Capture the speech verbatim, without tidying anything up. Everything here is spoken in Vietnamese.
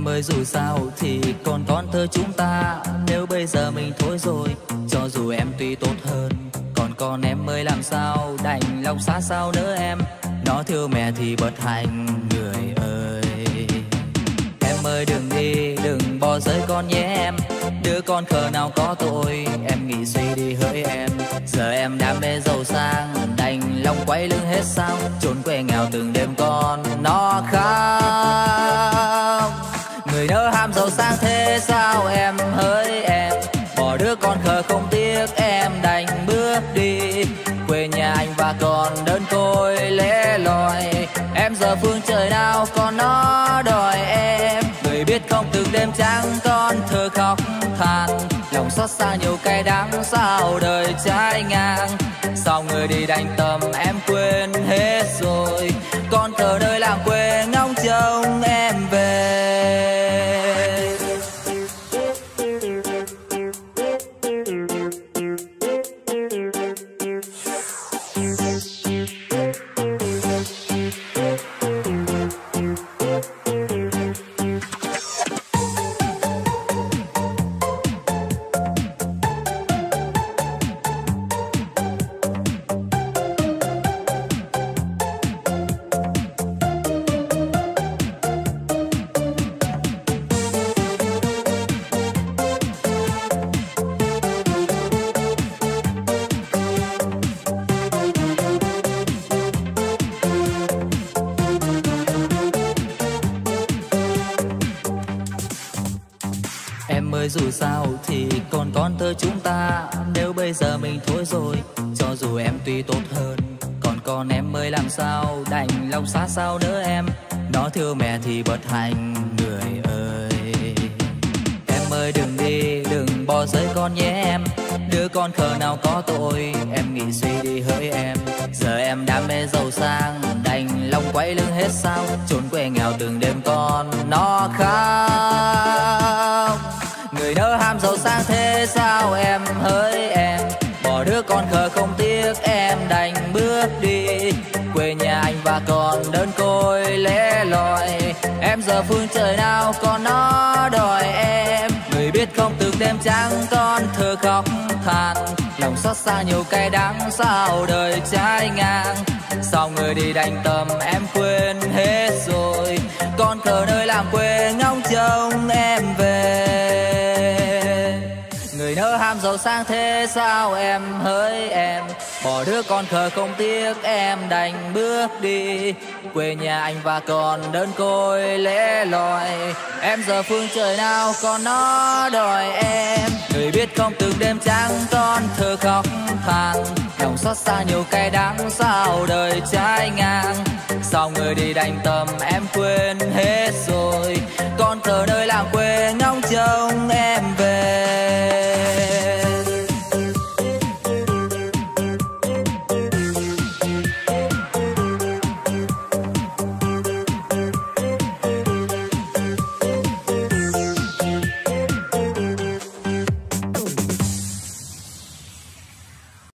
Em ơi dù sao thì còn con thơ chúng ta, nếu bây giờ mình thôi rồi, cho dù em tuy tốt hơn, còn con em ơi làm sao đành lòng xa sao nữa em. Nó thương mẹ thì bất hạnh người ơi. Em ơi đừng đi, đừng bỏ rơi con nhé em. Đứa con khờ nào có tội, em nghĩ suy đi hỡi em. Giờ em đam mê giàu sang, đành lòng quay lưng hết sao. Trốn quê nghèo từng đêm con nó khóc. Người nỡ ham giàu sang thế sao em hỡi em. Bỏ đứa con khờ không tiếc em đành bước đi. Quê nhà anh và con đơn côi lẻ loi. Em giờ phương trời nào còn nó đòi em. Người biết không từng đêm trắng con thơ khóc than. Lòng xót xa nhiều cay đắng sao đời trái ngang. Sao người đi đành tâm em quên hết rồi. Con thờ nơi làng quê ngóng trông em về. Dù sao thì còn con thơ chúng ta, nếu bây giờ mình thôi rồi, cho dù em tuy tốt hơn, còn con em ơi làm sao đành lòng xa sao nữa em. Nó thương mẹ thì bất hạnh người ơi. Em ơi đừng đi, đừng bỏ rơi con nhé em. Đứa con khờ nào có tội, em nghĩ suy đi hỡi em. Giờ em đam mê giàu sang, đành lòng quay lưng hết sao. Trốn quê nghèo từng đêm con nó khóc. Người nỡ ham giàu sang thế sao em hỡi em. Bỏ đứa con khờ không tiếc em đành bước đi. Quê nhà anh và con đơn côi lẻ loi. Em giờ phương trời nào còn nó đòi em. Người biết không từng đêm trắng con thơ khóc than. Lòng xót xa nhiều cay đắng sao đời trái ngang. Sao người đi đành tâm em quên hết rồi. Con khờ nơi làng quê ngóng trông em về. Người nỡ ham giàu sang thế sao em hỡi em. Bỏ đứa con khờ không tiếc em đành bước đi. Quê nhà anh và con đơn côi lẻ loi. Em giờ phương trời nào còn nó đòi em. Người biết không từng đêm trắng con thơ khóc than. Lòng xót xa nhiều cay đắng sao đời trái ngang. Sao người đi đành tâm em quên hết rồi. Con thờ nơi làng quê ngóng trông em.